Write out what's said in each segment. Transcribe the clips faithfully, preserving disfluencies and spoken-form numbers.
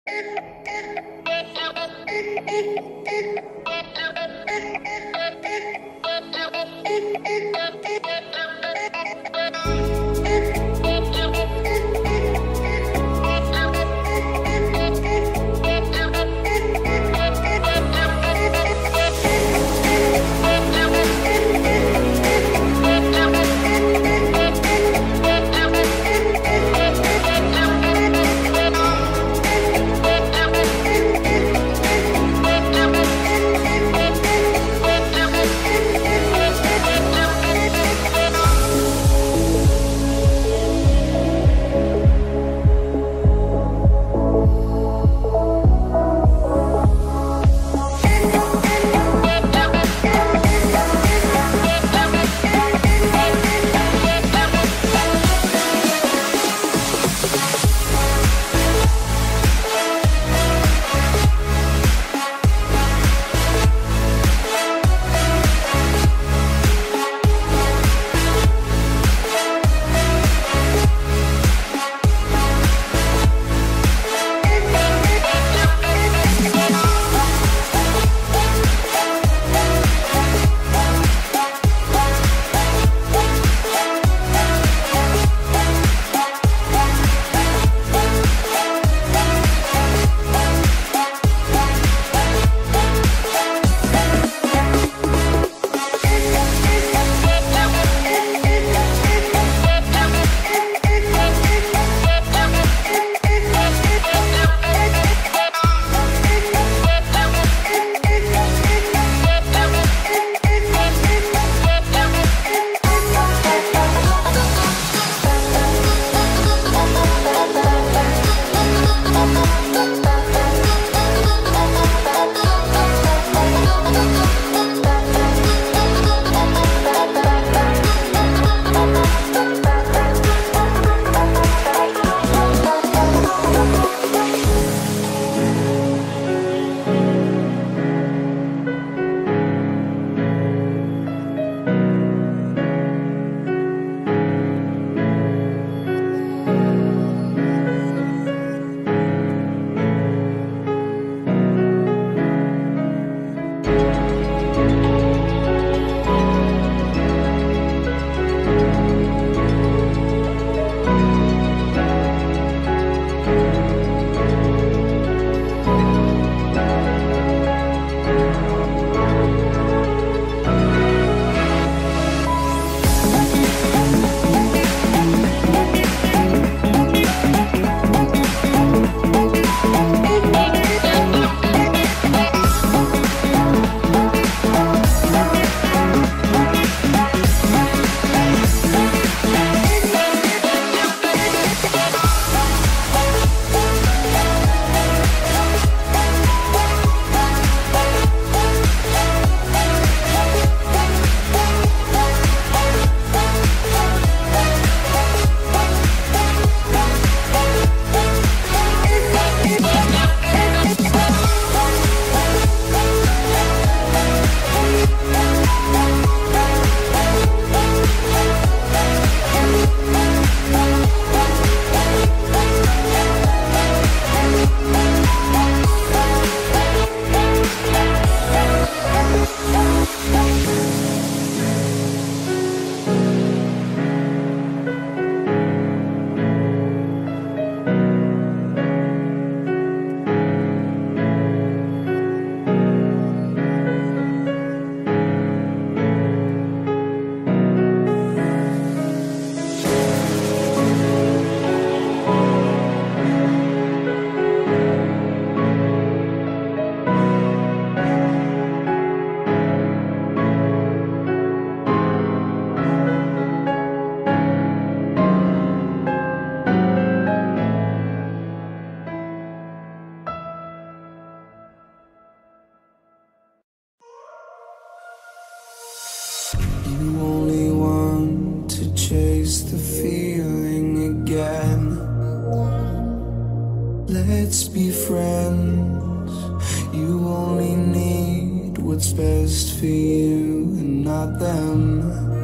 Let's be friends. You only need what's best for you and not them.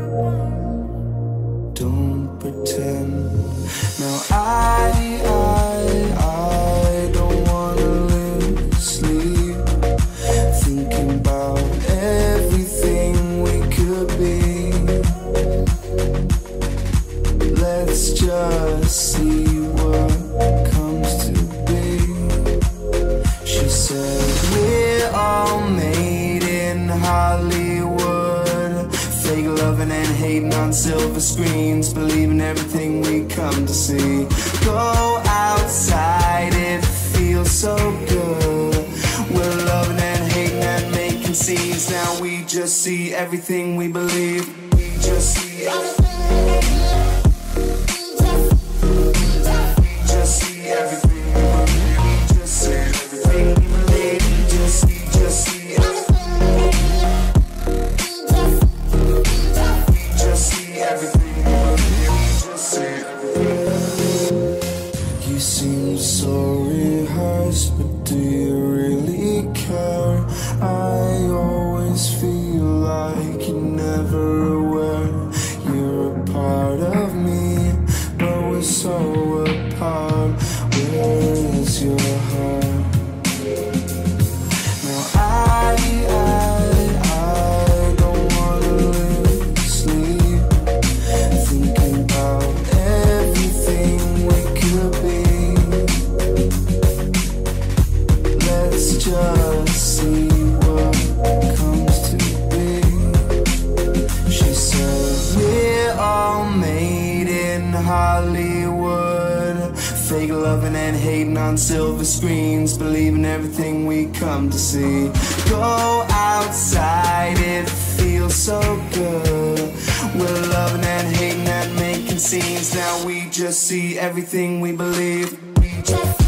Don't pretend. Now I, I, I don't wanna screens, believing everything we come to see. Go outside, it feels so good. We're loving and hating and making scenes. Now we just see everything we believe. We just see everything. We just see everything we believe. We just see everything we believe. We just see, just see everything. We just see everything we believe. We just see everything. You seem so rehearsed, but do you really care? I always feel like you're never aware. You're a part of me, but we're so apart. Where is your heart? Now I, I, I don't wanna lose sleep, thinking about everything we could be. Let's just see what comes to be. She said, we're all made in Hollywood, fake loving and hating on silver screens, believing everything we come to see. Go outside, it feels so good. We're loving and hating and making scenes. Now we just see everything we believe. We just